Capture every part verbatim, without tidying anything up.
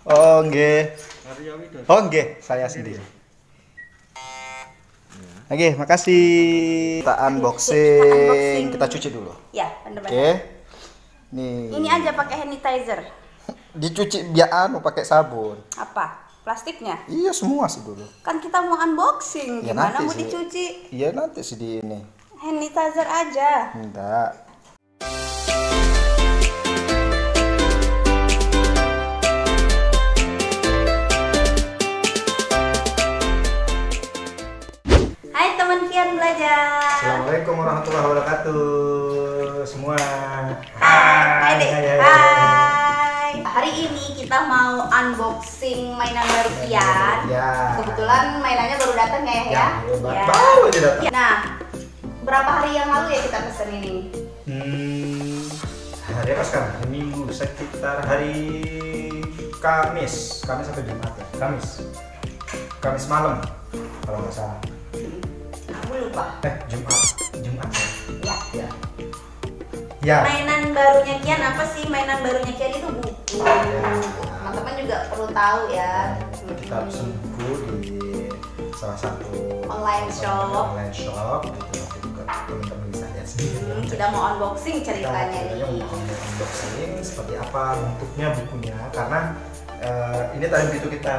Oh, nggih. Oh, nggih, saya sendiri. Oke, makasih. Kita unboxing. Kita cuci dulu. Ya, benar-benar. Oke. Nih. Ini aja pakai hand sanitizer. Dicuci biar anu pakai sabun. Apa? Plastiknya? Iya, semua sih dulu. Kan kita mau unboxing. Ya, Gimana mau sih. dicuci? Iya, nanti sih di ini. Hand sanitizer aja. Enggak. Hai teman Kian Belajar. Assalamualaikum warahmatullahi wabarakatuh semua. Hai, hai Dek. hai, hai, Hai. Hari ini kita mau unboxing mainan baru Kian. Ya. Kebetulan mainannya baru datang ya ya. Ya, ya. Baru aja datang. Nah, berapa hari yang lalu ya kita pesen ini? Hmm, hari apa sekarang? Hari Minggu, sekitar hari Kamis, Kamis sampai Jumat ya. Kamis, Kamis malam kalau nggak salah. Aku lupa. Eh, Jumat, Jumat ya. Ya. Ya. Ya. Mainan barunya Kian apa sih? Mainan barunya Kian itu buku. Ya. Teman-teman juga perlu tahu ya. Kita pesen buku di salah satu Online shop. Online shop gitu. Nanti juga teman-teman bisa lihat sendiri. Hmm, kita mau unboxing ceritanya Kita nih. mau unboxing seperti apa bentuknya bukunya, karena uh, ini tadi begitu kita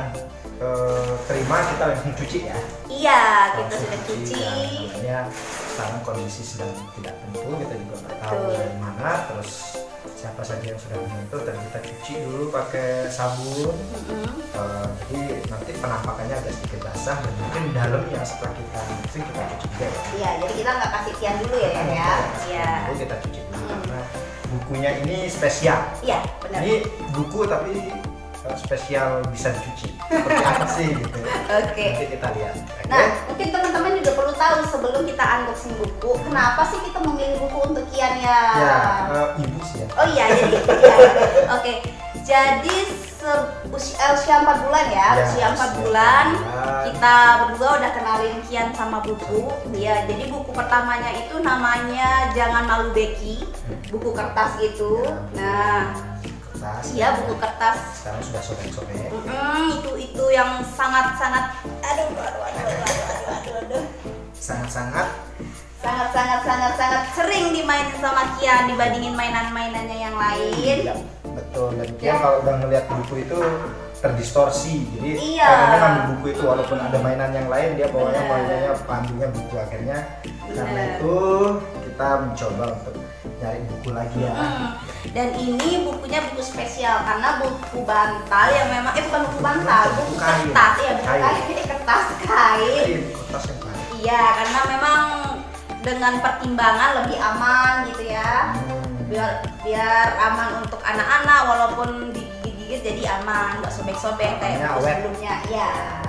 uh, terima kita langsung cuci ya. Iya, kita Langsung sudah cuci. Ya, namanya sekarang kondisi sedang tidak tentu, kita juga nggak tahu Betul. dari mana, terus siapa saja yang sudah menyentuh, dan kita cuci dulu pakai sabun. Mm-hmm. Uh, jadi nanti penampakannya agak sedikit basah dan mungkin dalamnya setelah kita mixing kita cuci juga ya. Iya, jadi kita nggak kasih Kian dulu ya Kian ya. Iya. Dulu kita cuci dulu Hmm. karena bukunya ini spesial. Iya, benar. Ini buku tapi uh, spesial bisa dicuci. Seperti apa sih gitu. Oke. Nanti kita lihat. Oke? Nah, mungkin teman-teman juga perlu tahu sebelum kita unboxing buku, kenapa sih kita memilih buku untuk Kian ya? Ya, uh, ibu sih ya. Oh iya, jadi iya. Oke. Jadi se- usia, usia empat bulan ya, Ya, usia empat usia bulan. empat bulan. Kita berdua udah kenalin Kian sama buku. Ya, jadi buku pertamanya itu namanya Jangan Malu Becky, buku kertas gitu. Nah, Kertas. iya buku kertas. Sekarang sudah sobek-sobek. Mm, itu itu yang sangat-sangat aduh aduh aduh aduh aduh aduh, aduh. Sangat-sangat sangat sangat sangat sangat sering dimainin sama Kian dibandingin mainan-mainannya yang lain. iya, betul. Dan Kian kalau udah ngeliat buku itu terdistorsi, jadi Iya. pengennya ngambil buku itu walaupun ada mainan yang lain, dia bawanya Bener. mainannya pandunya buku. Akhirnya karena Bener. itu kita mencoba untuk nyari buku lagi ya. Hmm. Dan ini bukunya buku spesial karena buku bantal yang memang eh bukan buku bantal, buku Buku kain. kertas ya, buku Kain. kain, ini kertas kain. Kain, kertas yang kain. Iya, karena memang dengan pertimbangan lebih aman gitu ya. Hmm. Biar biar aman untuk anak-anak walaupun digigit-gigit jadi aman, nggak sobek-sobek kayak Namanya buku awet. sebelumnya. Ya.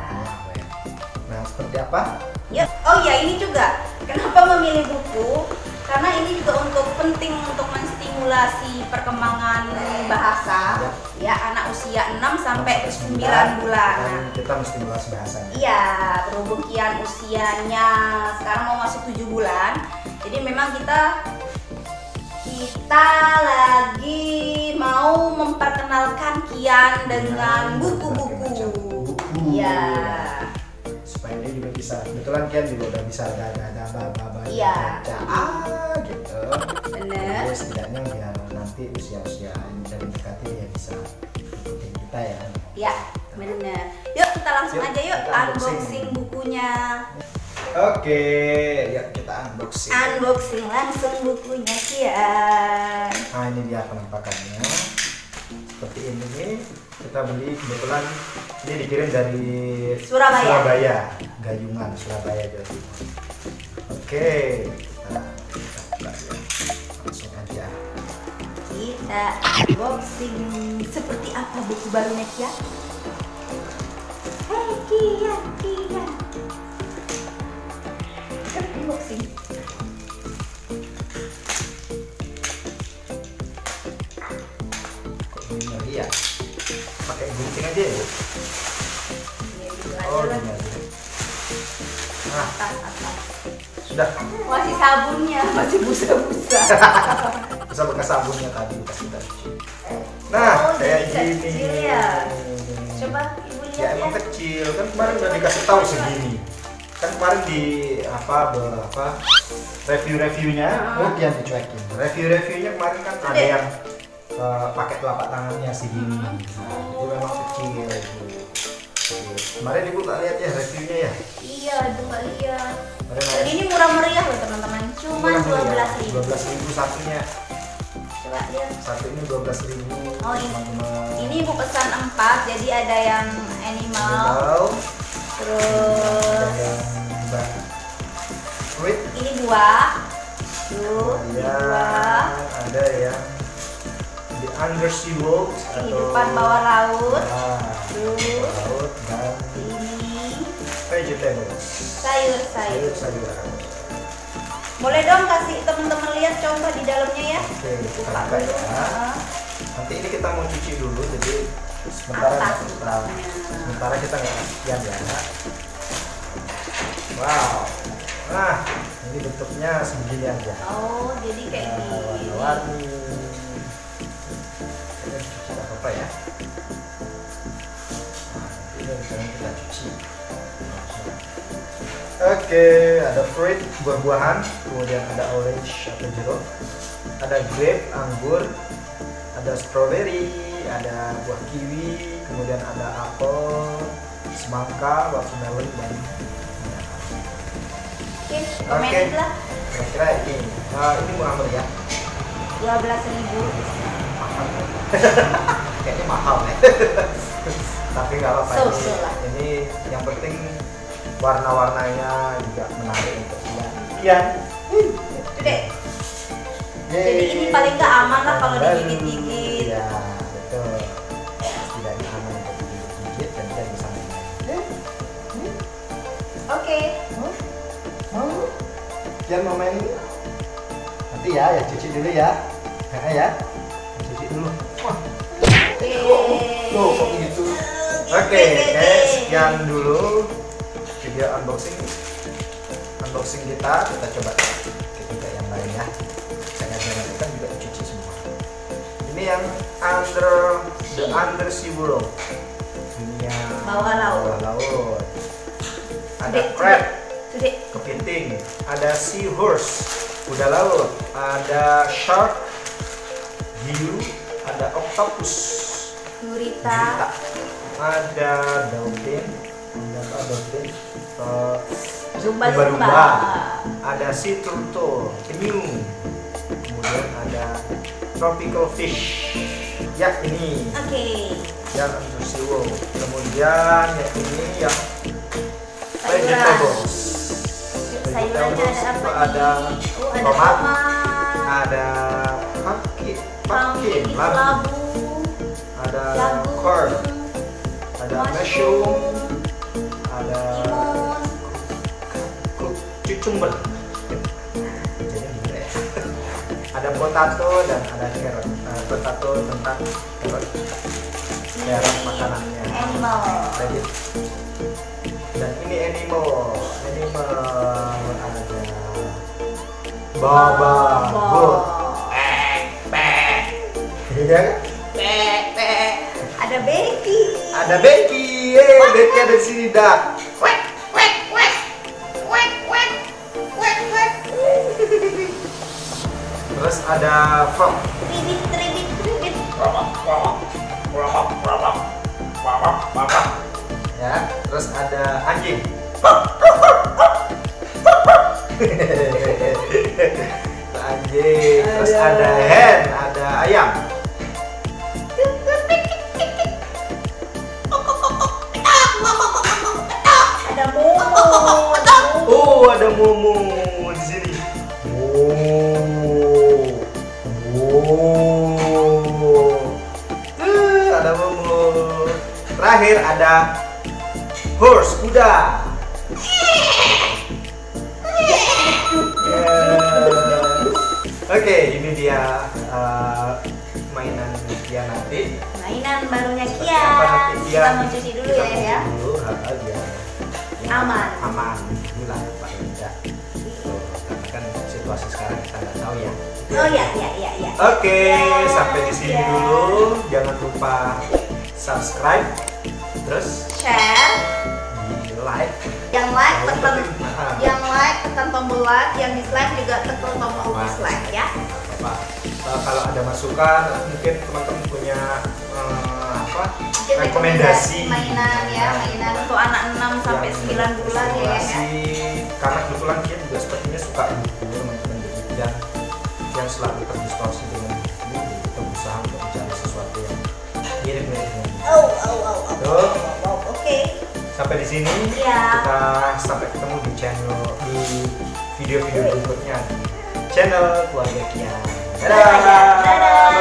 Nah, seperti apa? Ya, oh ya ini juga. Kenapa memilih buku? Karena ini juga untuk penting untuk menstimulasi perkembangan bahasa. Ya, anak usia enam sampai sembilan bulan. Nah, Dan kita mesti bahas bahasanya. iya, berhubung Kian usianya sekarang mau masuk tujuh bulan. Jadi memang kita kita lagi mau memperkenalkan Kian dengan buku-buku. Iya. Supaya dia juga bisa, kebetulan Kian juga udah bisa ada-ada baba-baba Iya. baca ah gitu. Bener. Jadi setidaknya biar nanti usia-usia ini dari mendekati dia bisa ikutin kita ya. Ya, bener. Yuk kita langsung Yuk, aja yuk kita unboxing. unboxing. bukunya. Oke, yuk kita unboxing. Unboxing langsung bukunya Kian. Nah, ini dia penampakannya. Seperti ini nih, kita beli kebetulan ini dikirim dari Surabaya. Surabaya, Gayungan, Surabaya, Jawa Timur. Oke, kita buka ya. Langsung aja. Kita unboxing seperti apa buku barunya Kian? Hei Kian, Kian. Kita unboxing. Kok ini ngeri ya? Pakai gunting aja ya? Ini dulu Oh, aja lah. ini aja. Nah, Atas, atas. sudah. Masih sabunnya, masih busa-busa. Bisa bekas sabunnya tadi bekas kita cuci. Nah, Oh, kayak jadi gini. kecil ya? kecil kan kemarin udah dikasih tahu segini. Kan kemarin di apa berapa review-reviewnya, Oh, yang dicuekin. review-reviewnya kemarin kan ada yang uh, pakai telapak tangannya segini. Nah, itu memang kecil itu. Kemarin ibu tak lihat ya reviewnya ya? Iya, ibu nggak lihat. Kemarin Dan ini murah meriah loh teman-teman, cuma dua belas ribu. Dua belas ribu satunya. Coba lihat. Satu ini dua belas ribu. Oh ini, teman-teman. ini ibu pesan empat, jadi ada yang animal, Animal, terus ada yang ba- fruit, ini buah, tuh, ini kemudian buah, ada yang di undersea world atau kehidupan bawah laut, Nah, tuh, laut dan ini vegetables, sayur-sayur. sayur-sayuran. Boleh dong kasih teman-teman lihat coba di dalamnya ya. Oke, kita Buka buka dulu. ya. Heeh. Nanti ini kita mau cuci dulu, jadi sementara Atas. kita, sementara kita nggak kasihan ya. Wow, nah ini bentuknya segini aja. Oh, jadi kayak Nah, gini. warna-warni. Ini cuci nggak apa-apa ya. Nah, ini sekarang kita cuci. Oke, ada fruit, buah-buahan, kemudian ada orange atau jeruk, ada grape, anggur, ada strawberry, ada buah kiwi, kemudian ada apel, semangka, watermelon, dan Oke, komen lah. kira-kira ini. Nah, ini murah meriah. dua belas ribu. Mahal. Kayaknya mahal ya. Tapi nggak apa-apa. So, ini, so lah. ini yang penting warna-warnanya juga menarik untuk dia. Iya. Gede. Jadi ini paling nggak aman lah kalau digigit-gigit. Iya, betul. Setidaknya aman untuk digigit dan dia bisa main. Oke. Mau? Jangan mau main ini? Nanti ya, ya cuci dulu ya. Ya, ya. Cuci dulu. Wah. Oke. Tuh, kok begitu? Oke, guys, sekian dulu video unboxing unboxing kita. Kita coba kita yang lain ya. Saya nanti kan juga cuci semua. Ini yang under the undersea world, dunia Bawah laut. bawah laut. Ada Gede, crab, Gede. kepiting, ada seahorse, kuda laut, ada shark, hiu, ada octopus, Gurita. gurita, ada dolphin, ada apa dolphin, eh, Lumba-lumba. ada sea turtle, penyu, kemudian ada tropical fish. Ya ini Oke. yang undersea world. Kemudian yang ini yang Sayuran. vegetables. Sayurannya Vegetables ada itu apa ada nih? Oh, ada tomat, tomat. ada pumpkin, Pumpkin pumpkin, itu labu, labu. ada Jagung. corn, ada mushroom, ada Timun. cu- cucumber. Jadi gimana ya? Ada potato dan ada carrot. Nah, potato tentang carrot. Carrot makanannya. Animal. Tadi. Dan ini animal, animal ada baba goat, iya kan? Ada Becky. Ada Becky, eh Becky ada di sini dah. Terus ada frog, Tribit, tribit, tribit. ya. Terus ada anjing. Anjing. Terus ada hen, ada ayam. Ada Momo. Oh, ada Momo di sini. Oh, oh, Eh, ada Momo. Terakhir ada horse, kuda. Yeah. Oke, ini dia uh, mainan dia nanti. Mainan barunya Seperti apa nanti Kian. dia? Kita mau cuci dulu Kita ya cuci ya. dulu, ha, biar Aman. aman dulu lah paling tidak. Tuh, karena kan situasi sekarang kita nggak tahu ya. Oh ya, ya, ya, ya. Oke, Ya, sampai di sini ya. dulu. Jangan lupa subscribe, terus share, di like, yang like Yang tekan, penting, nah. yang like tekan tombol like, yang dislike juga tekan tombol dislike ya. Apa? Uh, kalau ada masukan, mungkin teman-teman punya uh, apa? Rekomendasi mainan ya, mainan untuk anak enam sampai sembilan bulan ya, ya. Karena kebetulan dia juga sepertinya suka buku teman-teman dan yang selalu terdistorsi dengan buku, kita berusaha untuk mencari sesuatu yang mirip-mirip dengan buku. Oh, oh, oh, oh, Tuh. oh, oh, oke. Okay. Sampai di sini Ya. kita sampai ketemu di channel di video-video berikutnya di channel Keluarga Kian. Dadah. Dadah.